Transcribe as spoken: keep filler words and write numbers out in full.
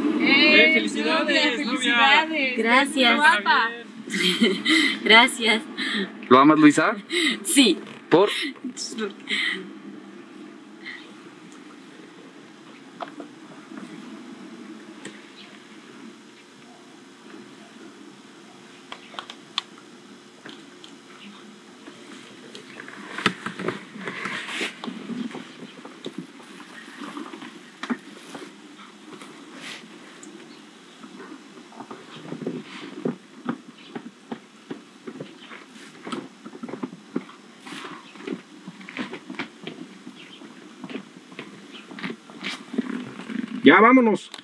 ¡Eh, felicidades, felicidades! Gracias. Guapa. Gracias. ¿Lo amas, Luisa? Sí. ¿Por? Ya, vámonos.